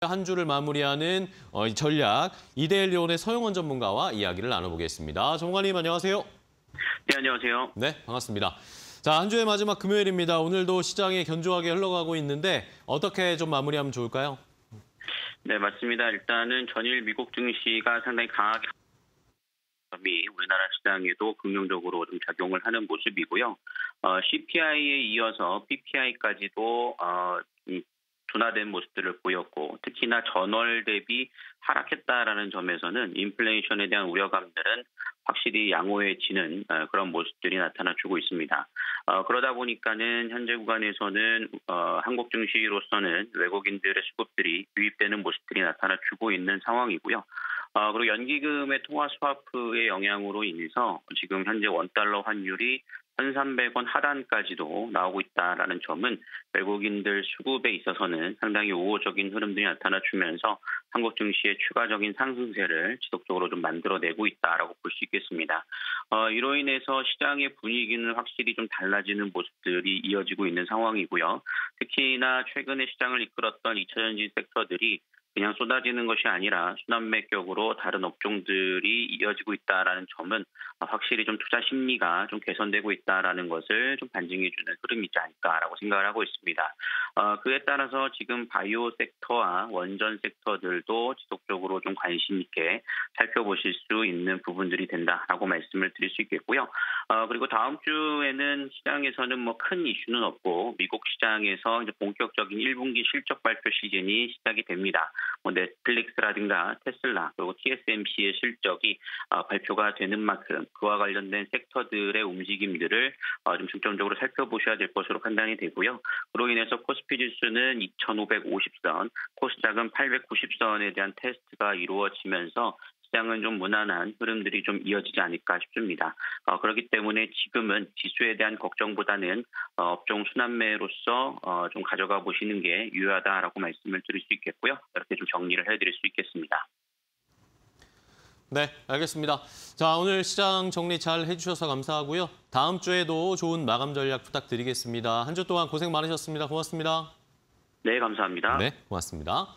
한 주를 마무리하는 이 전략, 이데일리온의 서영원 전문가와 이야기를 나눠보겠습니다. 전문가님 안녕하세요. 네, 안녕하세요. 네, 반갑습니다. 자, 한 주의 마지막 금요일입니다. 오늘도 시장이 견조하게 흘러가고 있는데 어떻게 좀 마무리하면 좋을까요? 네, 맞습니다. 일단은 전일 미국 증시가 상당히 강하게 이 우리나라 시장에도 긍정적으로 좀 작용을 하는 모습이고요. CPI에 이어서 PPI까지도 둔화된 모습들을 보였고, 특히나 전월 대비 하락했다라는 점에서는 인플레이션에 대한 우려감들은 확실히 양호해지는 그런 모습들이 나타나주고 있습니다. 그러다 보니까는 현재 구간에서는 한국 증시로서는 외국인들의 수급들이 유입되는 모습들이 나타나주고 있는 상황이고요. 그리고 연기금의 통화 스와프의 영향으로 인해서 지금 현재 원달러 환율이 1,300원 하단까지도 나오고 있다라는 점은 외국인들 수급에 있어서는 상당히 우호적인 흐름들이 나타나주면서 한국 증시의 추가적인 상승세를 지속적으로 좀 만들어내고 있다라고 볼 수 있겠습니다. 이로 인해서 시장의 분위기는 확실히 좀 달라지는 모습들이 이어지고 있는 상황이고요. 특히나 최근에 시장을 이끌었던 2차전지 섹터들이 그냥 쏟아지는 것이 아니라 순환매격으로 다른 업종들이 이어지고 있다라는 점은 확실히 좀 투자 심리가 좀 개선되고 있다라는 것을 좀 반증해주는 흐름이지 않을까라고 생각을 하고 있습니다. 그에 따라서 지금 바이오 섹터와 원전 섹터들도 지속적으로 좀 관심 있게 살펴보실 수 있는 부분들이 된다라고 말씀을 드릴 수 있겠고요. 그리고 다음 주에는 시장에서는 뭐 큰 이슈는 없고 미국 시장에서 이제 본격적인 1분기 실적 발표 시즌이 시작이 됩니다. 넷플릭스라든가 테슬라 그리고 TSMC의 실적이 발표가 되는 만큼 그와 관련된 섹터들의 움직임들을 좀 중점적으로 살펴보셔야 될 것으로 판단이 되고요. 그로 인해서 코스피 지수는 2,550선, 코스닥은 890선에 대한 테스트가 이루어지면서 시장은 좀 무난한 흐름들이 좀 이어지지 않을까 싶습니다. 그렇기 때문에 지금은 지수에 대한 걱정보다는 업종 순환매로서 좀 가져가 보시는 게 유효하다라고 말씀을 드릴 수 있겠고요. 이렇게 좀 정리를 해드릴 수 있겠습니다. 네, 알겠습니다. 자, 오늘 시장 정리 잘 해주셔서 감사하고요. 다음 주에도 좋은 마감 전략 부탁드리겠습니다. 한 주 동안 고생 많으셨습니다. 고맙습니다. 네, 감사합니다. 네, 고맙습니다.